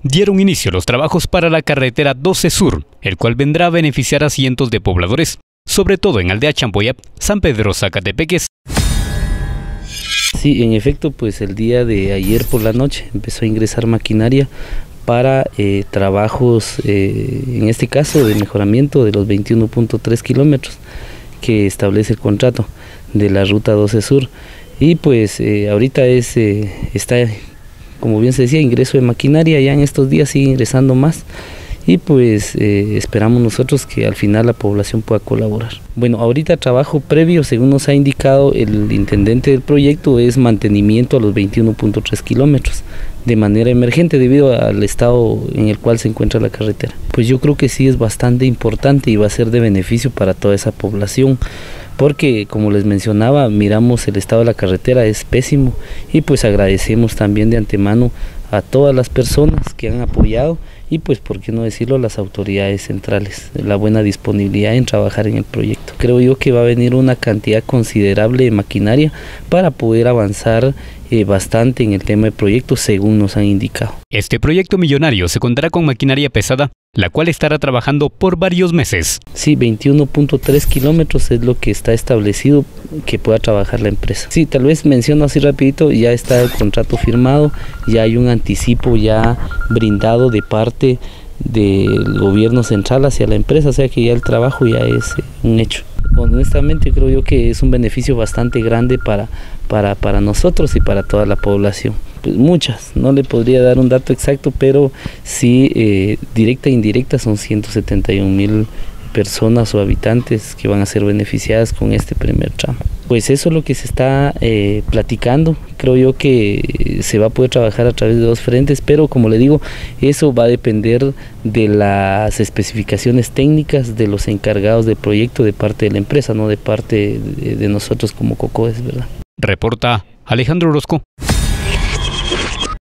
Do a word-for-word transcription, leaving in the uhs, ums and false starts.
dieron inicio los trabajos para la carretera doce Sur, el cual vendrá a beneficiar a cientos de pobladores, sobre todo en Aldea Champoyap, San Pedro Zacatepeques. Sí, en efecto, pues el día de ayer por la noche empezó a ingresar maquinaria para eh, trabajos, eh, en este caso de mejoramiento de los veintiuno punto tres kilómetros que establece el contrato de la ruta doce Sur. Y pues eh, ahorita es, eh, está, como bien se decía, ingreso de maquinaria, ya en estos días sigue ingresando más. Y pues eh, esperamos nosotros que al final la población pueda colaborar. Bueno, ahorita trabajo previo, según nos ha indicado el intendente del proyecto, es mantenimiento a los veintiuno punto tres kilómetros de manera emergente debido al estado en el cual se encuentra la carretera. Pues yo creo que sí es bastante importante y va a ser de beneficio para toda esa población, porque como les mencionaba, miramos el estado de la carretera, es pésimo, y pues agradecemos también de antemano a todas las personas que han apoyado y pues por qué no decirlo a las autoridades centrales, la buena disponibilidad en trabajar en el proyecto. Creo yo que va a venir una cantidad considerable de maquinaria para poder avanzar eh, bastante en el tema del proyecto según nos han indicado. Este proyecto millonario se contará con maquinaria pesada, la cual estará trabajando por varios meses. Sí, veintiuno punto tres kilómetros es lo que está establecido que pueda trabajar la empresa. Sí, tal vez menciono así rapidito, ya está el contrato firmado, ya hay un anticipo ya brindado de parte del gobierno central hacia la empresa, o sea que ya el trabajo ya es eh, un hecho. Honestamente creo yo que es un beneficio bastante grande para, para, para nosotros y para toda la población. Pues muchas, no le podría dar un dato exacto, pero sí eh, directa e indirecta son ciento setenta y un mil personas o habitantes que van a ser beneficiadas con este primer tramo. Pues eso es lo que se está eh, platicando. Creo yo que se va a poder trabajar a través de dos frentes, pero como le digo, eso va a depender de las especificaciones técnicas de los encargados del proyecto de parte de la empresa, no de parte de, de nosotros como COCODES, ¿verdad? Reporta Alejandro Orozco.